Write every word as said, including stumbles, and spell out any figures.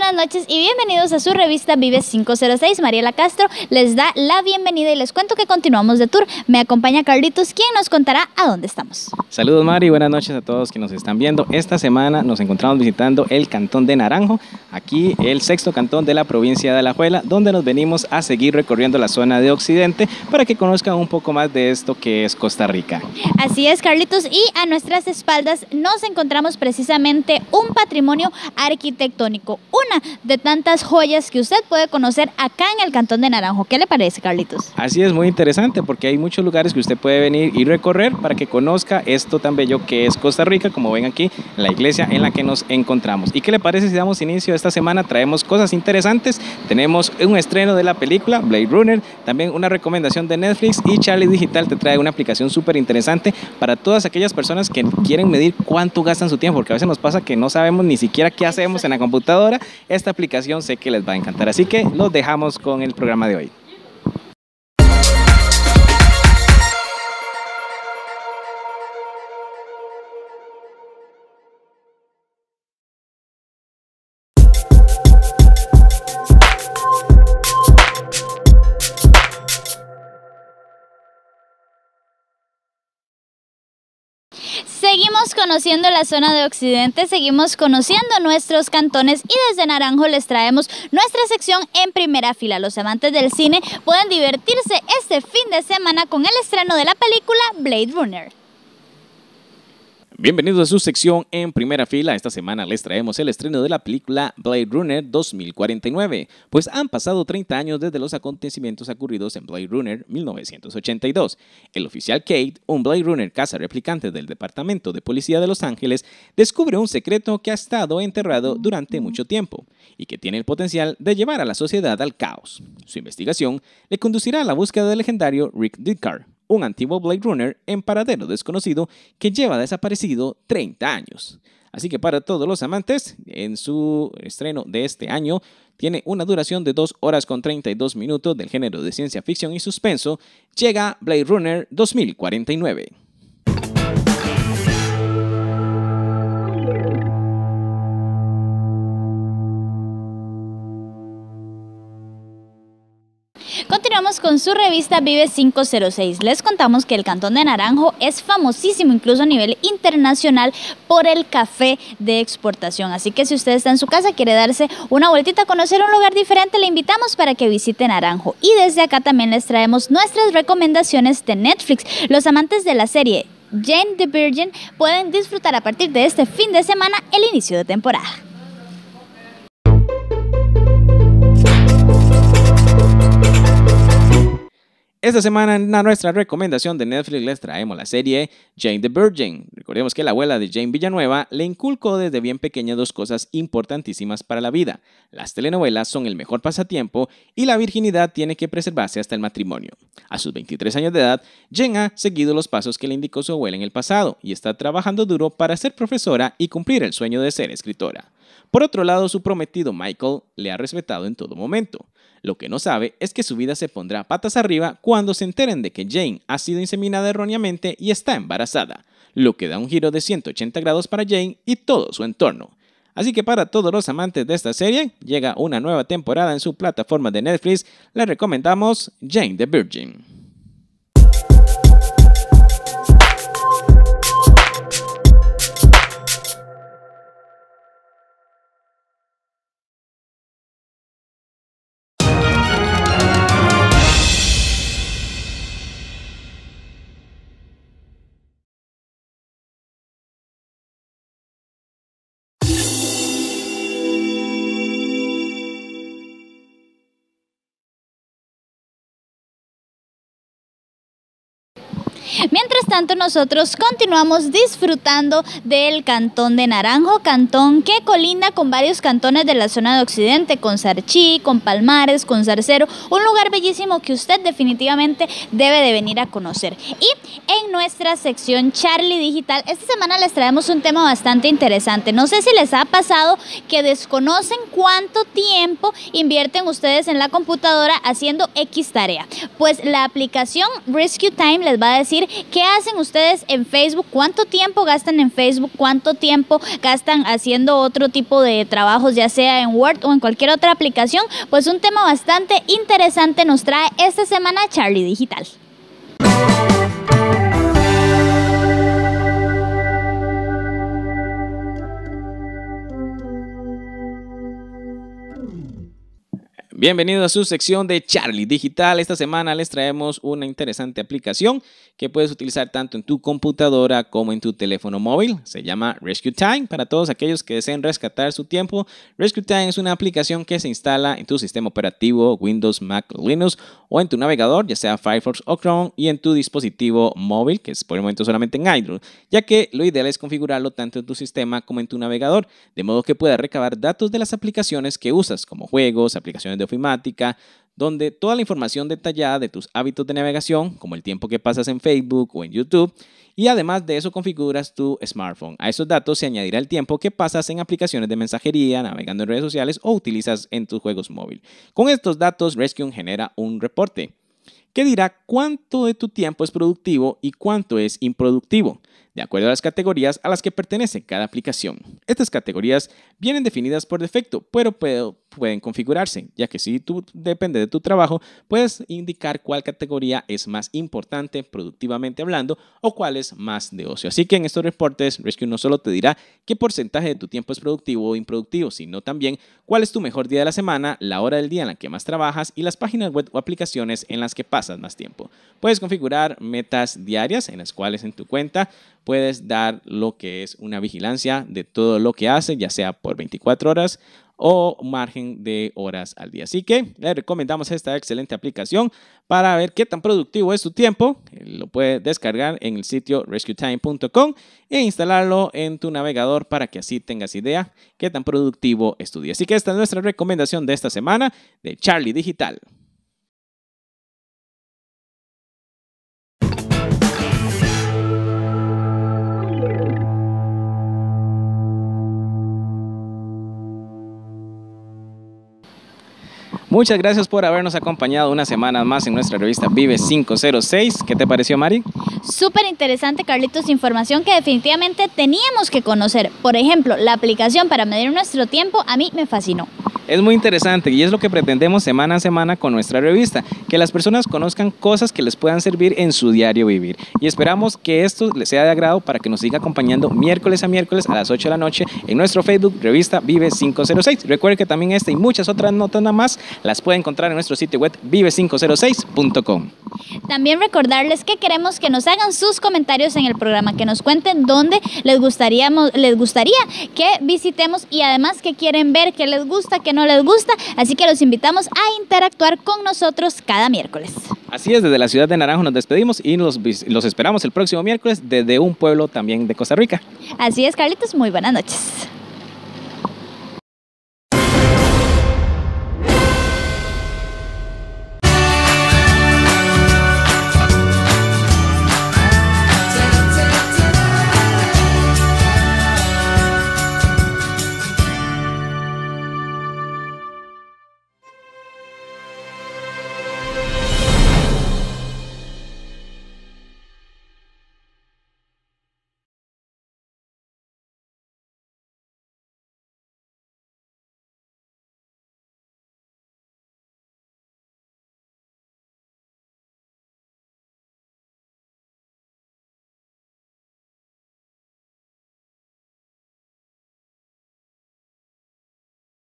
buenas noches y bienvenidos a su revista Vive cinco cero seis. Mariela Castro les da la bienvenida y les cuento que continuamos de tour. Me acompaña Carlitos, quien nos contará a dónde estamos. Saludos, Mari, buenas noches a todos que nos están viendo. Esta semana nos encontramos visitando el Cantón de Naranjo, aquí el sexto cantón de la provincia de Alajuela, donde nos venimos a seguir recorriendo la zona de Occidente para que conozcan un poco más de esto que es Costa Rica. Así es, Carlitos, y a nuestras espaldas nos encontramos precisamente un patrimonio arquitectónico, una de tantas joyas que usted puede conocer acá en el Cantón de Naranjo. ¿Qué le parece, Carlitos? Así es, muy interesante porque hay muchos lugares que usted puede venir y recorrer para que conozca esto tan bello que es Costa Rica, como ven aquí, la iglesia en la que nos encontramos. ¿Y qué le parece si damos inicio esta semana? Traemos cosas interesantes, tenemos un estreno de la película Blade Runner, también una recomendación de Netflix, y Charlie Digital te trae una aplicación súper interesante para todas aquellas personas que quieren medir cuánto gastan su tiempo, porque a veces nos pasa que no sabemos ni siquiera qué hacemos en la computadora. Esta aplicación sé que les va a encantar, así que los dejamos con el programa de hoy. Seguimos conociendo la zona de Occidente, seguimos conociendo nuestros cantones y desde Naranjo les traemos nuestra sección En Primera Fila. Los amantes del cine pueden divertirse este fin de semana con el estreno de la película Blade Runner. Bienvenidos a su sección En Primera Fila. Esta semana les traemos el estreno de la película Blade Runner dos mil cuarenta y nueve, pues han pasado treinta años desde los acontecimientos ocurridos en Blade Runner mil novecientos ochenta y dos. El oficial Cade, un Blade Runner caza replicante del Departamento de Policía de Los Ángeles, descubre un secreto que ha estado enterrado durante mucho tiempo y que tiene el potencial de llevar a la sociedad al caos. Su investigación le conducirá a la búsqueda del legendario Rick Deckard, un antiguo Blade Runner en paradero desconocido que lleva desaparecido treinta años. Así que para todos los amantes, en su estreno de este año, tiene una duración de dos horas con treinta y dos minutos del género de ciencia ficción y suspenso, llega Blade Runner dos mil cuarenta y nueve. Continuamos con su revista Vive cinco cero seis. Les contamos que el Cantón de Naranjo es famosísimo incluso a nivel internacional por el café de exportación. Así que si usted está en su casa, quiere darse una vueltita a conocer un lugar diferente, le invitamos para que visite Naranjo. Y desde acá también les traemos nuestras recomendaciones de Netflix. Los amantes de la serie Jane the Virgin pueden disfrutar a partir de este fin de semana el inicio de temporada. Esta semana en nuestra recomendación de Netflix les traemos la serie Jane the Virgin. Recordemos que la abuela de Jane Villanueva le inculcó desde bien pequeña dos cosas importantísimas para la vida. Las telenovelas son el mejor pasatiempo y la virginidad tiene que preservarse hasta el matrimonio. A sus veintitrés años de edad, Jane ha seguido los pasos que le indicó su abuela en el pasado y está trabajando duro para ser profesora y cumplir el sueño de ser escritora. Por otro lado, su prometido Michael le ha respetado en todo momento. Lo que no sabe es que su vida se pondrá patas arriba cuando se enteren de que Jane ha sido inseminada erróneamente y está embarazada, lo que da un giro de ciento ochenta grados para Jane y todo su entorno. Así que para todos los amantes de esta serie, llega una nueva temporada en su plataforma de Netflix. Les recomendamos Jane the Virgin. Mientras tanto, nosotros continuamos disfrutando del Cantón de Naranjo, cantón que colinda con varios cantones de la zona de Occidente, con Sarchí, con Palmares, con Zarcero, un lugar bellísimo que usted definitivamente debe de venir a conocer. Y en nuestra sección Charlie Digital, esta semana les traemos un tema bastante interesante. No sé si les ha pasado que desconocen cuánto tiempo invierten ustedes en la computadora haciendo X tarea. Pues la aplicación Rescue Time les va a decir qué hacen ustedes en Facebook? ¿Cuánto tiempo gastan en Facebook? ¿Cuánto tiempo gastan haciendo otro tipo de trabajos, ya sea en Word o en cualquier otra aplicación? Pues un tema bastante interesante nos trae esta semana Charlie Digital. Bienvenidos a su sección de Charlie Digital. Esta semana les traemos una interesante aplicación que puedes utilizar tanto en tu computadora como en tu teléfono móvil. Se llama Rescue Time. Para todos aquellos que deseen rescatar su tiempo, Rescue Time es una aplicación que se instala en tu sistema operativo Windows, Mac o Linux, o en tu navegador, ya sea Firefox o Chrome, y en tu dispositivo móvil, que es por el momento solamente en Android, ya que lo ideal es configurarlo tanto en tu sistema como en tu navegador, de modo que puedas recabar datos de las aplicaciones que usas, como juegos, aplicaciones de ofimática, donde toda la información detallada de tus hábitos de navegación, como el tiempo que pasas en Facebook o en YouTube, y además de eso configuras tu smartphone. A esos datos se añadirá el tiempo que pasas en aplicaciones de mensajería, navegando en redes sociales o utilizas en tus juegos móviles. Con estos datos, Rescue genera un reporte que dirá cuánto de tu tiempo es productivo y cuánto es improductivo, de acuerdo a las categorías a las que pertenece cada aplicación. Estas categorías vienen definidas por defecto, pero pueden configurarse, ya que si tú depende de tu trabajo, puedes indicar cuál categoría es más importante productivamente hablando o cuál es más de ocio. Así que en estos reportes, Rescue no solo te dirá qué porcentaje de tu tiempo es productivo o improductivo, sino también cuál es tu mejor día de la semana, la hora del día en la que más trabajas y las páginas web o aplicaciones en las que pasas más tiempo. Puedes configurar metas diarias en las cuales en tu cuenta puedes dar lo que es una vigilancia de todo lo que hace, ya sea por veinticuatro horas o margen de horas al día. Así que le recomendamos esta excelente aplicación para ver qué tan productivo es tu tiempo. Lo puedes descargar en el sitio rescue time punto com e instalarlo en tu navegador para que así tengas idea qué tan productivo es tu día. Así que esta es nuestra recomendación de esta semana de Charlie Digital. Muchas gracias por habernos acompañado una semana más en nuestra revista Vive cinco cero seis. ¿Qué te pareció, Mari? Súper interesante, Carlitos, información que definitivamente teníamos que conocer. Por ejemplo, la aplicación para medir nuestro tiempo a mí me fascinó. Es muy interesante y es lo que pretendemos semana a semana con nuestra revista, que las personas conozcan cosas que les puedan servir en su diario vivir. Y esperamos que esto les sea de agrado para que nos siga acompañando miércoles a miércoles a las ocho de la noche en nuestro Facebook, revista Vive cinco cero seis. Recuerde que también esta y muchas otras notas nada más las puede encontrar en nuestro sitio web vive cinco cero seis punto com. También recordarles que queremos que nos hagan sus comentarios en el programa, que nos cuenten dónde les gustaría, les gustaría que visitemos y además qué quieren ver, qué les gusta, qué no les gusta. Así que los invitamos a interactuar con nosotros cada miércoles. Así es, desde la ciudad de Naranjo nos despedimos y los, los esperamos el próximo miércoles desde un pueblo también de Costa Rica. Así es, Carlitos, muy buenas noches.